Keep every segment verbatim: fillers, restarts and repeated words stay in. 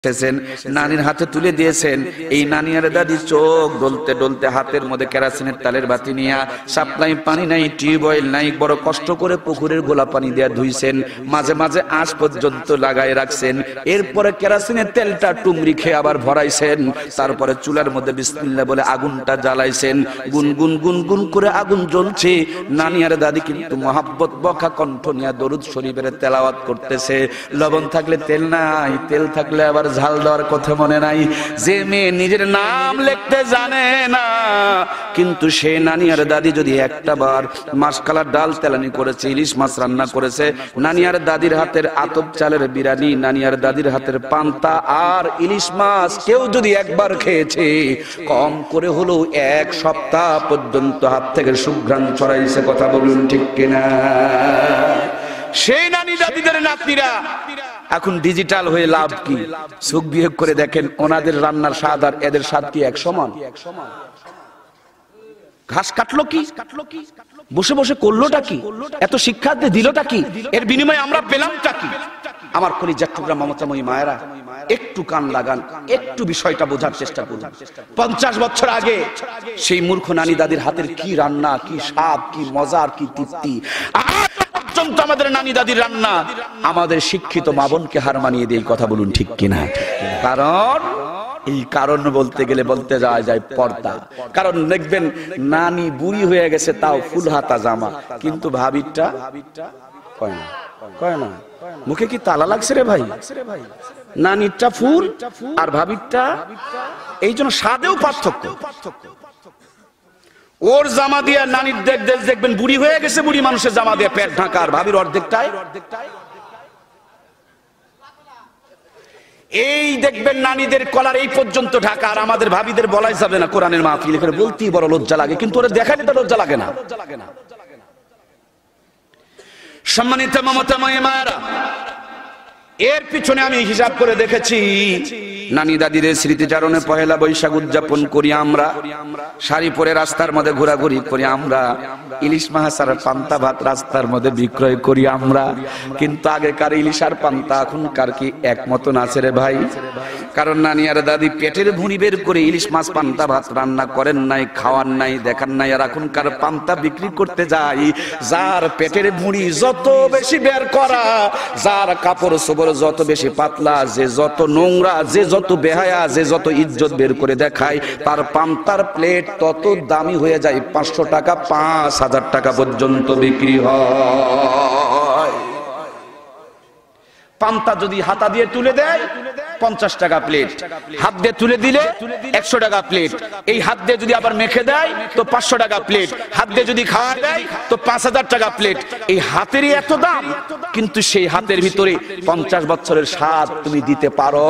নানির হাতে তুলে দিয়েছেন। এই নানি আর দাদি চোখ ডলতে ডলতে হাতের মধ্যে কেরাসিনের তালের বাতি নিয়ে, সাপ্লাই পানি নাই, টিউবওয়েল নাই, বড় কষ্ট করে পুকুরের গোলা পানি দিয়ে ধুইছেন, মাঝে মাঝে আঁশ পর্যন্ত লাগাই রাখছেন। এরপরে কেরাসিনের তেলটা টুমরি খেয়ে আবার ভরাইছেন। তারপরে চুলার মধ্যে বিসমিল্লাহ বলে আগুনটা জ্বালাইছেন। গুনগুন গুনগুন করে আগুন জ্বলছে। নানি আর দাদি কিন্তু মহাব্বত বকা কণ্ঠ নিয়ে দরুদ শরীফের তেলাওয়াত করতেছে। লবণ থাকলে তেল নাই, তেল থাকলে আবার ঝাল দেওয়ার কথা মনে নাই। যে মেয়ে নিজের নাম লিখতে জানে না, কিন্তু সে নানি আর দাদি যদি একটা বার মাসকালার ডাল তেলানি করেছে, ইলিশ মাছ রান্না করেছে, নানি আর দাদির হাতের আতপ চালের বিরিয়ানি, নানি আর দাদির হাতের পান্তা আর ইলিশ মাছ কেউ যদি একবার খেয়েছে, কম করে হলেও এক সপ্তাহ পর্যন্ত হাত থেকে সুঘ্রাণ ছড়াইছে। কথা বলুন ঠিক কিনা? সেই নানি দাদিদের নাতনিরা এখন ডিজিটাল হয়ে লাভ কি? সুখ বিয়োগ করে দেখেন, ওনাদের রান্নার স্বাদ আর এদের স্বাদ কি এক সমান? ঘাস কাটলো কি, বসে বসে করলোটা কি, এত শিক্ষা দিলটা কি, এর বিনিময়ে আমরা পেলামটা কি? আমার কলিজার টুকরা মমতাময়ী মায়েরা, একটু কান লাগান, একটু বিষয়টা বোঝার চেষ্টা করুন। পঞ্চাশ বছর আগে সেই মূর্খ নানি দাদির হাতের কি রান্না, কি স্বাদ, কি মজার, কি তৃপ্তি। আমাদের নানি দাদির রান্না আমাদের শিক্ষিত মা বোনকে হার মানিয়ে দিয়ে, কথা বলুন ঠিক কিনা? কারণ এই কারণ বলতে গেলে বলতে যাওয়া যায় পর্দা। কারণ দেখবেন নানি বুড়ি হয়ে গেছে, তাও ফুল হাতা জামা, কিন্তু ভাবিরটা কয় না, কয় না। মুখে কি তালা লাগছে রে ভাই? নানিরটা ফুল আর ভাবিরটা, এই জন্য স্বাদেও পার্থক্য। ওর জামা দিয়ে নানির দেখবেন বুড়ি হয়ে গেছে, বুড়ি মানুষের জামা দিয়ে পেট ঢাকা, আর ভাবির অর্ধেকটাই এই দেখবেন নানিদের কলার এই পর্যন্ত ঢাকা, আর আমাদের ভাবিদের বলাই যাবে না। কোরআনের মাহফিল এখানে বলতেই বড় লজ্জা লাগে, কিন্তু ওরা দেখালে তো লজ্জা লাগে না। সম্মানিত মমতাময়ী মায়েরা, এর পিছনে আমি হিসাব করে দেখেছি, নানি দাদিদের স্মৃতিচারণে পহেলা বৈশাখ উদযাপন করি আমরা, শাড়ি পরে রাস্তার মধ্যে ঘোরাঘুরি করি আমরা, ইলিশ মাছ আর পান্তা ভাত রাস্তার মধ্যে বিক্রয় করি আমরা। কিন্তু আগেকার ইলিশ আর পান্তা এখনকার কি এক মতন আছে রে ভাই? কারণ নানি আর দাদি পেটের ভুঁড়ি বের করে ইলিশ মাছ পান্তা ভাত রান্না করেন নাই, খাওয়ার নাই, দেখার নাই। আর এখনকার পান্তা বিক্রি করতে যাই, যার পেটের ভুঁড়ি যত বেশি বের করা, যার কাপড় চোপড় যত বেশি পাতলা, যে যত নোংরা, যে যত বেহায়া, যে যত ইজ্জত বের করে দেখায়, তার পান্তার প্লেট তত দামি হয়ে যায়। পাঁচশো টাকা, পাঁচ হাজার টাকা পর্যন্ত বিক্রি হয়। পান্তা যদি হাতা দিয়ে তুলে দেয় পঞ্চাশ টাকা প্লেট, হাত দিয়ে তুলে দিলে একশো টাকা প্লেট, এই হাত দিয়ে যদি আবার মেখে দেয় তো পাঁচশো টাকা প্লেট, হাত দিয়ে যদি খাওয়া দেয় তো পাঁচ হাজার টাকা প্লেট। এই হাতেরই এত দাম, কিন্তু সেই হাতের ভিতরে পঞ্চাশ বছরের স্বাদ তুমি দিতে পারো?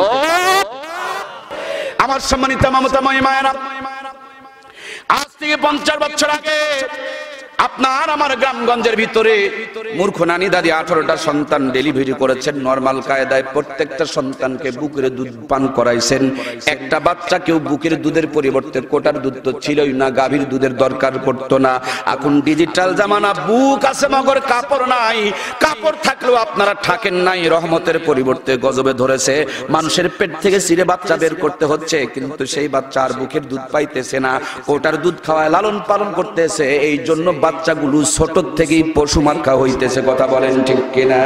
আমার সম্মানিত মমতাময়ী মায়েরা, আজ থেকে পঞ্চাশ বছর আগে আপনার আমার গ্রামগঞ্জের ভিতরে মূর্খ নানি দাদি আঠারোটা সন্তান ডেলিভারি করেছেন নরমাল কায়দায়। প্রত্যেকটা সন্তানকে বুকের দুধ পান করাইছেন। একটা বাচ্চা কেউ বুকের দুধের পরিবর্তে কোটার দুধ তো ছিলই না, গাভীর দুধের দরকার পড়তো না। এখন ডিজিটাল জামানা, বুক আছে মগর কাপড় নাই, কাপড় থাকলেও আপনারা থাকেন নাই, রহমতের পরিবর্তে গজবে ধরেছে। মানুষের পেট থেকে ছিঁড়ে বাচ্চা বের করতে হচ্ছে, কিন্তু সেই বাচ্চা আর বুকের দুধ পাইতেছে না, কোটার দুধ খাওয়ায় লালন পালন করতেছে। এই জন্য বাচ্চাগুলো ছোট থেকেই পশু মার্কা হইতেছে। কথা বলেন ঠিক কিনা?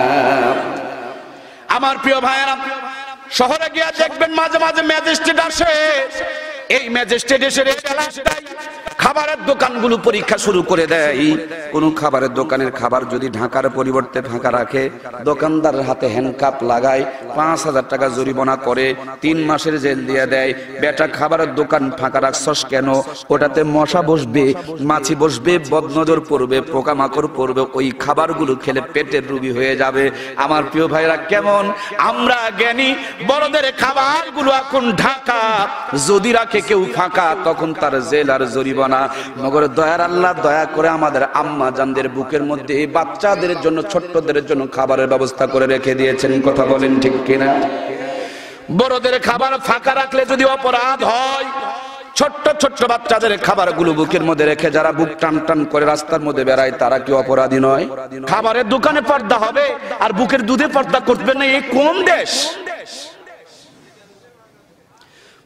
আমার প্রিয় ভাইয়েরা, শহরে গিয়ে দেখবেন মাঝে মাঝে ম্যাজিস্ট্রেট আসে। এই ম্যাজিস্ট্রেট এসে খাবারের দোকানগুলো পরীক্ষা শুরু করে দেয়। কোন খাবারের দোকানের খাবার যদি ঢাকার পরিবর্তে ঢাকা রাখে, দোকানদারের হাতে হ্যান্ডকাপ লাগায়, পাঁচ হাজার টাকা জরিমানা করে, তিন মাসের জেল দিয়ে দেয়। বেটা খাবারের দোকান ফাঁকা রাখছস কেন? ওটাতে মশা বসবে, মাছি বসবে, বদনজর পড়বে, পোকামাকড় পড়বে, ওই খাবারগুলো খেলে পেটের রোগী হয়ে যাবে। আমার প্রিয় ভাইরা, কেমন আমরা জ্ঞানী! বড়দের খাবারগুলো এখন ঢাকা, যদি রাখে কেউ ফাঁকা, তখন তার জেল আর জরিমানা। মগর দয়ার আল্লাহ দয়া করে আমাদের আম্মা জানদের বুকের মধ্যে এই বাচ্চাদের জন্য, ছোট্টদের জন্য খাবারের ব্যবস্থা করে রেখে দিয়েছেন। কথা বলেন ঠিক কিনা? বড়দের খাবার ফাঁকা রাখলে যদি অপরাধ হয়, ছোট্ট ছোট্ট বাচ্চাদের খাবারগুলো বুকের মধ্যে রেখে যারা বুক টান টান করে রাস্তার মধ্যে বেড়ায়, তারা কি অপরাধী নয়? খাবারের দোকানে পর্দা হবে আর বুকের দুধে পর্দা করবে না, এই কোন দেশ?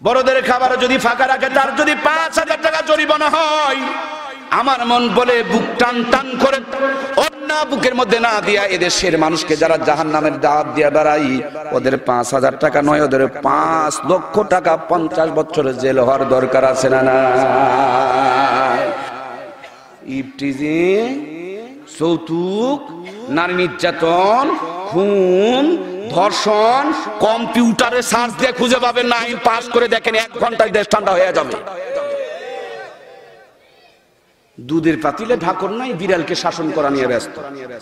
বড়দের খাবার যদি ফাঁকা রাখে তার যদি পাঁচ হাজার টাকা জরিমানা হয়, আমার মন বলে বুক টান টান করে অন্য বুকের মধ্যে না দিয়া এদেশের মানুষকে যারা জাহান্নামের দাওয়াত দিয়া বেড়াই ওদের পাঁচ হাজার টাকা নয়, ওদের পাঁচ লক্ষ টাকা পঞ্চাশ বছরের জেল হওয়ার দরকার আছে না না? ইফটিজিং, যৌতুক, নারী নির্যাতন, খুন, ধর্ষণ কম্পিউটারে সার্চ দিয়ে খুঁজে পাবেন না। আইন পাস করে দেখেন এক ঘন্টায় দেশ ঠান্ডা হয়ে যাবে। দুধের পাতিলে ঢাকন নাই, বিড়ালকে শাসন করা নিয়ে ব্যস্ত।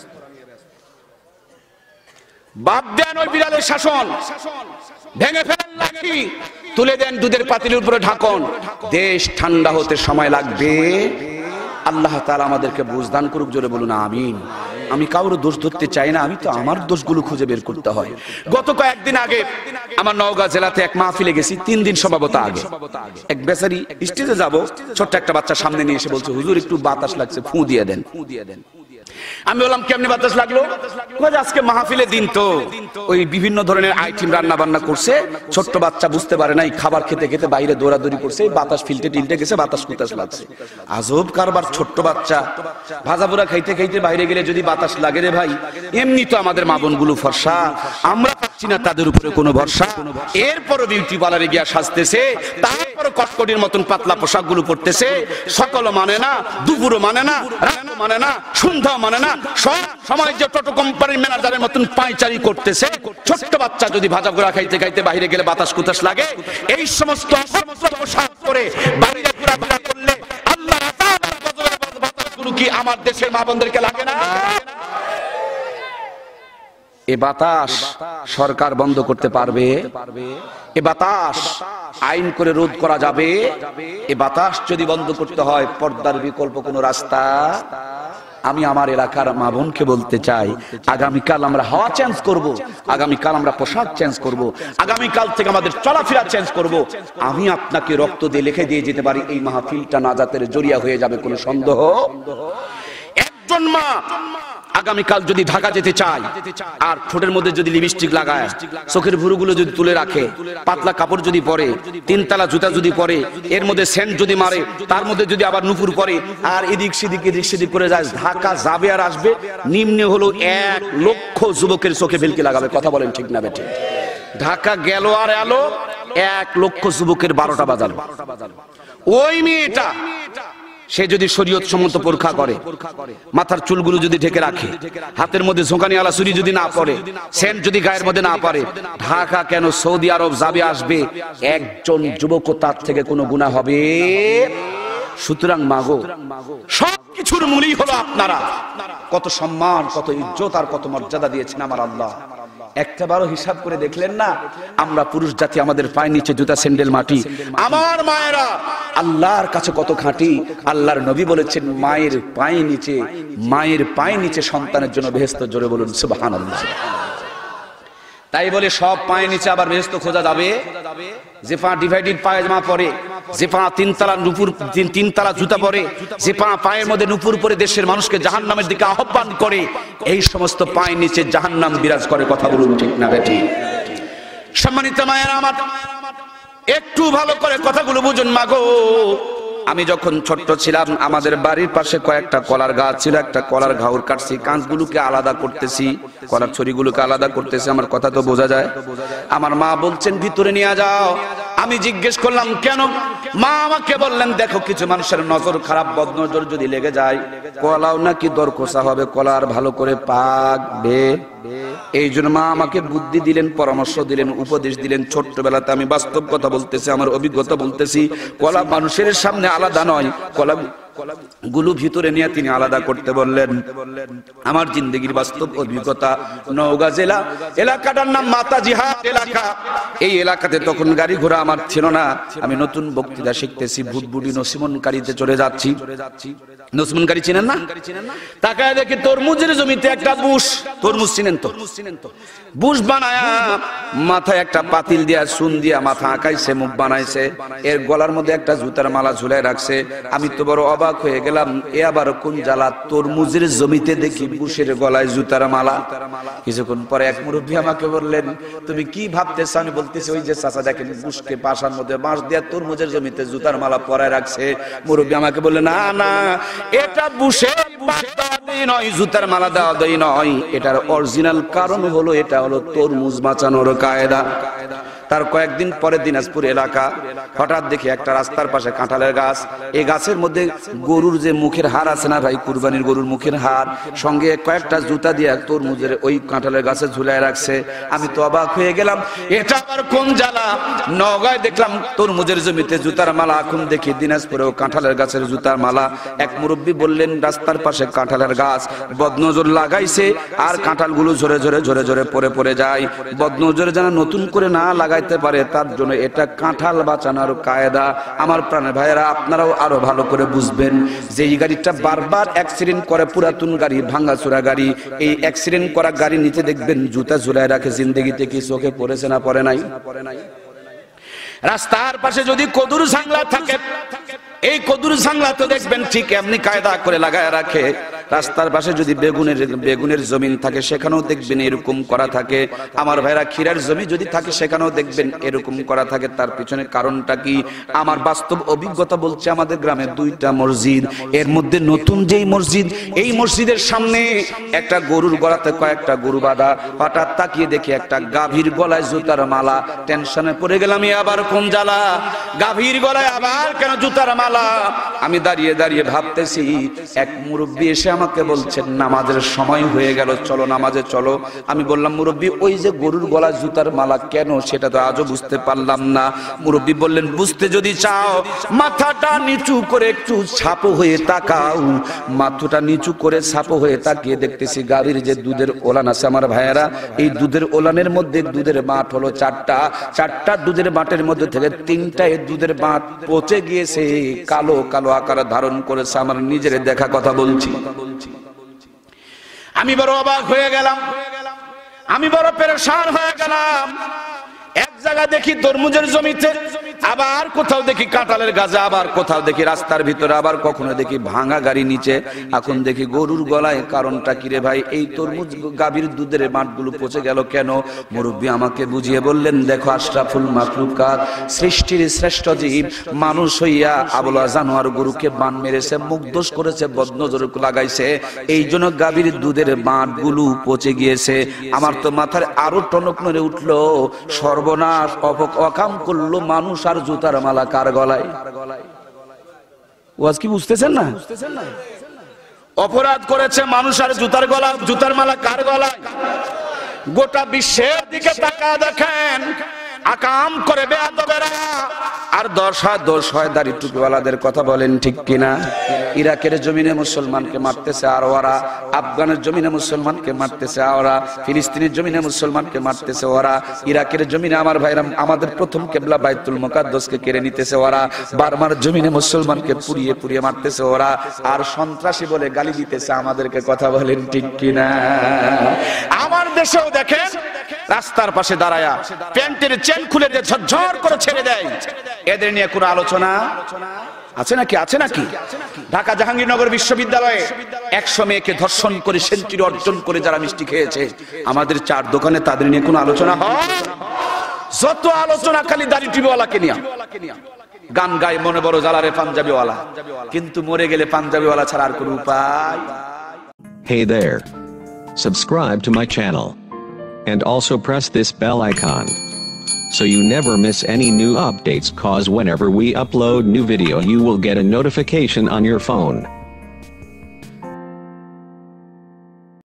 বাদ দেন ওই বিড়ালের শাসন, ভেঙে ফেলেন লাঠি, তুলে দেন দুধের পাতিলের উপরে ঢাকন। দেশ ঠান্ডা হতে সময় লাগবে। আল্লাহ তাআলা আমাদেরকে বুঝদান করুক, জোরে বলুন আমিন। আমি কারোর দোষ ধরতে চাই না, আমি তো আমার দোষগুলো খুঁজে বের করতে হয়। গত কয়েকদিন আগে আমার নওগাঁ জেলাতে এক মাহফিলে গেছি, তিন দিন সম্ভবত আগে। এক বেচারি স্টেজে যাব, ছোট্ট একটা বাচ্চা সামনে নিয়ে এসে বলছে, হুজুর একটু বাতাস লাগছে, ফু দিয়ে দেন। আমি বললাম কেমনে বাতাস লাগলো? আজকে মাহফিলে দিন তো ওই বিভিন্ন ধরনের আইটেম রান্না বান্না করছে, ছোট্ট বাচ্চা বুঝতে পারে নাই, খাবার খেতে খেতে বাইরে দৌড়াদৌড়ি করছে, বাতাস ফিলতে টিলতে গেছে, বাতাস কুতাস লাগছে। আজব কারবার, ছোট্ট বাচ্চা ভাজা পোড়া খাইতে খাইতে বাইরে গেলে যদি বাতাস লাগে রে ভাই। এমনি তো আমাদের মা বোনগুলো ফর্সা, আমরা পাচ্ছি না তাদের উপরে কোনো ভরসা। এরপরও বিউটি পার্লারে গিয়া সাজতেছে, তারপরও কটকটির মতন পাতলা পোশাক গুলো পরতেছে। সকালও মানে না, দুপুরও মানে না, রাতও মানে না, সন্ধ্যা মানে না, সব সময় যে টোটো কোম্পানির ম্যানেজারের মতন পায়চারি করতেছে। ছোট্ট বাচ্চা যদি ভাজা পোড়া খাইতে খাইতে বাইরে গেলে বাতাস কুতাস লাগে, এই সমস্ত পোশাক পরে বাইরে ঘোরাফেরা করলে আল্লাহ বাতাসগুলো কি আমার দেশের মা বোনদেরকে লাগে না? এ বাতাস সরকার বন্ধ করতে পারবে? এ বাতাস আইন করে রোধ করা যাবে? এ বাতাস যদি বন্ধ করতে হয়, পর্দার বিকল্প কোনো রাস্তা? আমি আমার এলাকার মা বোনকে বলতে চাই, আগামীকাল আমরা হাওয়া চেঞ্জ করব, আগামীকাল আমরা পোশাক চেঞ্জ করব, আগামীকাল থেকে আমাদের চলাফেরা চেঞ্জ করব। আমি আপনাকে রক্ত দিয়ে লিখে দিয়ে যেতে পারি, এই মাহফিলটা নাজাতের জরিয়া হয়ে যাবে, কোনো সন্দেহ? একজন মা আগামীকাল যদি ঢাকা যেতে চায় আর ঠোঁটের মধ্যে যদি লিপস্টিক লাগায়, চোখের ভুরুগুলো যদি তুলে রাখে, পাতলা কাপড় যদি পরে, তিনতলা জুতা যদি পরে, এর মধ্যে সেন্ট যদি মারে, তার মধ্যে যদি আবার নুপুর পরে, আর এদিক সেদিক এদিক সেদিক করে যায়, ঢাকা যাবে আর আসবে, নিম্নে হলো এক লক্ষ যুবকের চোখে ভেলকি লাগাবে। কথা বলেন ঠিক না বেঠিক? ঢাকা গেল আর এলো, এক লক্ষ যুবকের বারোটা বাজালো। ওই মেয়েটা সে যদি শরীয়ত সম্মত পরীক্ষা করে, মাথার চুলগুলো যদি ঢেকে রাখে, হাতের মধ্যে ঝোঁকানি আলা চুরি যদি না পরে, সেন্ট যদি গায়ের মধ্যে না পারে, ঢাকা কেন সৌদি আরব যাবে আসবে, একজন যুবক তার থেকে কোনো গুনাহ হবে? সুতরাং মাগো, সবকিছুর মূলই হলো আপনারা। কত সম্মান, কত ইজ্জত আর কত মর্যাদা দিয়েছেন আমার আল্লাহ। একটা বারো হিসাব করে দেখলেন না? আমরা পুরুষ জাতি, আমাদের পায়ের নিচে জুতা স্যান্ডেল মাটি। আমার মায়েরা আল্লাহর কাছে কত খাঁটি। আল্লাহর নবী বলেছেন, মায়ের পায়ের নিচে, মায়ের পায়ের নিচে সন্তানের জন্য বেহেশত। জোরে বলুন সুবহানাল্লাহ। তাই বলে সব পায়ের নিচে আবার বেহেশত খোঁজা যাবে? যে পা ডিভাইডেড পায়জামা পরে, যে পা তিনতলা নুপুর তিনতলা জুতা পরে, যে পা পায়ের মধ্যে নুপুর পরে দেশের মানুষকে জাহান্নামের দিকে আহ্বান করে, এই সমস্ত পায়ের নিচে জাহান্নাম বিরাজ করে। কথা বলুন ঠিক না বেঠি? সম্মানিত মায়েরা আমার, একটু ভালো করে কথাগুলো বুঝুন মাগো। আমি যখন ছোট্ট ছিলাম, আমাদের বাড়ির পাশে কয়েকটা কলার গাছ ছিল। একটা কলার ঘাউর কাটছি, কাঁচগুলোকে আলাদা করতেছি, কলার ছড়িগুলোকে আলাদা করতেছি। আমার কথা তো বোঝা যায়? আমার মা বলছেন ভিতরে নিয়ে যাও। আমি জিজ্ঞেস করলাম কেন? মা আমাকে বললেন, দেখো কিছু মানুষের নজর খারাপ, বদনজর যদি লেগে যায়, কলাও নাকি দরকষা হবে, কলা আর ভালো করে পাকবে। এই জন্য মা আমাকে বুদ্ধি দিলেন, পরামর্শ দিলেন, উপদেশ দিলেন। ছোট্টবেলাতে আমি বাস্তব কথা বলতেছি, আমার অভিজ্ঞতা বলতেছি। কলা মানুষের সামনে আলাদা নয়, কলা গুলো ভিতরে নিয়ে তিনি আলাদা করতে বললেন। আমার জিন্দগির বাস্তব অভিজ্ঞতা। নওগাঁ জেলা, এলাকাটার নাম মাতা জিহাদ এলাকা। এই এলাকাতে তখন গাড়ি ঘোড়া আমার ছিল না। আমি নতুন বক্তৃতা শিখতেছি, ভুটভুটি নসিমনকারীতে চলে যাচ্ছি। নসমান গাড়ি চিনেন না? তাকায় দেখি তরমুজের জমিতে একটা বুশ, তরমুজ চিনেন তো? বুশ বানায়া মাথায় একটা পাতিল দিয়া চুন দিয়া মাথা আঁকাইছে, মুখ বানাইছে, এর গলার মধ্যে একটা জুতার মালা ঝুলাই রাখছে। আমি তো বড় অবাক হয়ে গেলাম, এ আবার কোন জ্বালা, তরমুজের জমিতে দেখি বুশের গলায় জুতার মালা। কিছুক্ষণ পরে এক মুরব্বী আমাকে বললেন, তুমি কি ভাবতেছ? আমি বলতেছি, ওই যে চাচা দেখেন বুশকে পাশার মধ্যে বাঁশ দিয়া তরমুজের জমিতে জুতার মালা পরায় রাখছে। মুরব্বী আমাকে বললেন, না না, এটা বুশে নয়, জুতার মালা দেওয়া দেই নয়, এটার অরিজিনাল কারণ হলো এটা হলো তরমুজ বাঁচানোর কায়দা। তার কয়েকদিন পরে দিনাজপুর এলাকা হঠাৎ দেখি একটা রাস্তার পাশে কাঁঠালের গাছ, এই গাছের মধ্যে গরুর যে মুখের হার আছে না ভাই, কুরবানির গরুর মুখের হার, সঙ্গে কয়েকটা জুতা দিয়ে তরমুজের ওই কাঁঠালের গাছে ঝুলাই রাখছে। আমি তো অবাক হয়ে গেলাম, এটা আবার কোন জ্বালা। নওগাঁয় দেখলাম তরমুজের জমিতে জুতার মালা, এখন দেখি দিনাজপুরেও কাঁঠালের গাছের জুতার মালা। এক মুরব্বী বললেন, রাস্তার পাশে কাঁঠালের গাছ, বদনজর লাগাইছে আর কাঁঠালগুলো ঝরে ঝরে ঝরে ঝরে পড়ে পড়ে যায়। বদনজরে যেন নতুন করে না লাগাই পারে, তার জন্য এটা কাঁঠাল বাঁচানোর কায়দা। আমার প্রাণের ভাইয়েরা, আপনারাও আরো ভালো করে বুঝবেন যে এই গাড়িটা বারবার অ্যাক্সিডেন্ট করে, পুরাতন গাড়ি, ভাঙাচোরা গাড়ি, এই অ্যাক্সিডেন্ট করা গাড়ি নিচে দেখবেন জুতা ঝুলায় রাখে। জিন্দেগিতে কি চোখে পড়েছে না পড়ে নাই? রাস্তার পাশে যদি কদুর জাংলা থাকে, এই কদুর জাংলা তো দেখবেন ঠিক এমনি কায়দা করে লাগায় রাখে। রাস্তার পাশে যদি বেগুনের বেগুনের জমিন থাকে, সেখানেও দেখবেন এরকম করা থাকে। আমার ভাইরা, ক্ষীরার জমি যদি থাকে, সেখানেও দেখবেন এরকম করা থাকে। তার পিছনে কারণটা কি? আমার বাস্তব অভিজ্ঞতা বলছে, আমাদের গ্রামে দুইটা মসজিদ, এর মধ্যে নতুন যেই মসজিদ, এই মসজিদের সামনে একটা গরুর গলাতে কয়েকটা গরু বাঁধা। হঠাৎ তাকিয়ে দেখি একটা গাভীর গলায় জুতার মালা। টেনশনে পড়ে গেলাম, আবার কোন জ্বালা, গাভীর গলায় আবার কেন জুতার মালা? আমি দাঁড়িয়ে দাঁড়িয়ে ভাবতেছি, এক মুরব্বী এসে আমাকে বলছেন, নামাজের সময় হয়ে গেল, চলো নামাজে চলো। আমি বললাম, মুরব্বী ওই যে গরুর গলায় জুতার মালা কেন, সেটা তো আজও বুঝতে পারলাম না। মুরব্বী বললেন, বুঝতে যদি চাও মাথাটা নিচু করে একটু ছাপো হয়ে তাকাও। মাথাটা নিচু করে ছাপো হয়ে তাকিয়ে দেখতেছি গাভীর যে দুধের ওলান আছে আমার ভাইয়েরা, এই দুধের ওলানের মধ্যে দুধের বাঁট হলো চারটা। চারটা দুধের বাঁটের মধ্যে থেকে তিনটায় দুধের বাঁট পচে গিয়েছে, কালো কালো আকার ধারণ করেছে। আমার নিজের দেখা কথা বলছি। আমি বড় অবাক হয়ে গেলাম, আমি বড় পেরেশান হয়ে গেলাম। এক জায়গা দেখি তরমুজের জমিতে, আবার কোথাও দেখি কাঁঠালের গাছে, আবার কোথাও দেখি রাস্তার ভিতরে, আবার কখনো দেখি ভাঙা গাড়ি নিচে, এখন দেখি গরুর গলায়। কারণটা কি রে ভাই? এই তরমুজ গাভীর দুধের মাঠগুলো পচে গেল কেন? মুরব্বী আমাকে বুঝিয়ে বললেন, দেখো আশরাফুল মাখলুকাত, সৃষ্টির শ্রেষ্ঠ জীব মানুষ হইয়া আবলা জানোয়ার গরুকে বান মেরেছে, মুখ দোষ করেছে, বদনজর লাগাইছে, এই জন্য গাভীর দুধের মাঠগুলো পচে গিয়েছে। আমার তো মাথার আরো টনক নড়ে উঠলো, সর্বনাশ, অকাম করলো মানুষ আর জুতার মালা কার গলায়? ওয়াজ কি বুঝতেছেন না? অপরাধ করেছে মানুষ আর জুতার গলা, জুতার মালা কার গলায়? গোটা বিশ্বের দিকে তাকায় দেখেন, আকাম করে বেয়াদবেরা, আর দশ হয় দোষ হয় দাড়ি টুপিওয়ালাদের কথা বলেন ঠিক কিনা? ইরাকের জমিনে মুসলমানকে মারতেছে আর ওরা, আফগানের জমিনে মুসলমানকে মারতেছে ওরা, ফিলিস্তিনের জমিনে মুসলমানকে মারতেছে ওরা, ইরাকের জমিনে আমার ভাইরা আমাদের প্রথম কেবলা বাইতুল মুকাদ্দাসকে কেড়ে নিতেছে ওরা, বার্মার জমিনে মুসলমানকে পুড়িয়ে পুড়িয়ে মারতেছে ওরা, আর সন্ত্রাসী বলে গালি দিতেছে আমাদেরকে। কথা বলেন ঠিক কিনা? আমার দেশেও দেখেন রাস্তার পাশে দাঁড়ায়া প্যান্টের চেন খুলে দিয়ে ঝরঝর করে ছেড়ে দেয়, এদের নিয়ে কোনো আলোচনা আছে নাকি? আছে নাকি? ঢাকা জাহাঙ্গীরনগর বিশ্ববিদ্যালয়ে একশো মেয়েকে ধর্ষণ করে সেঞ্চুরি অর্জন করে যারা মিষ্টি খেয়েছে, আমাদের চার দোকানে তাদের নিয়ে কোনো আলোচনা হয়? যত আলোচনা খালি দাড়ি টিভিওয়ালাকে নিয়ে। গান গায় মনে বড় জ্বালারে পাঞ্জাবিওয়ালা, কিন্তু মরে গেলে পাঞ্জাবিওয়ালা ছাড়া আর কোনো উপায়। Hey there. Subscribe to my channel. And also press this bell icon, so you never miss any new updates, cause whenever we upload new video you will get a notification on your phone.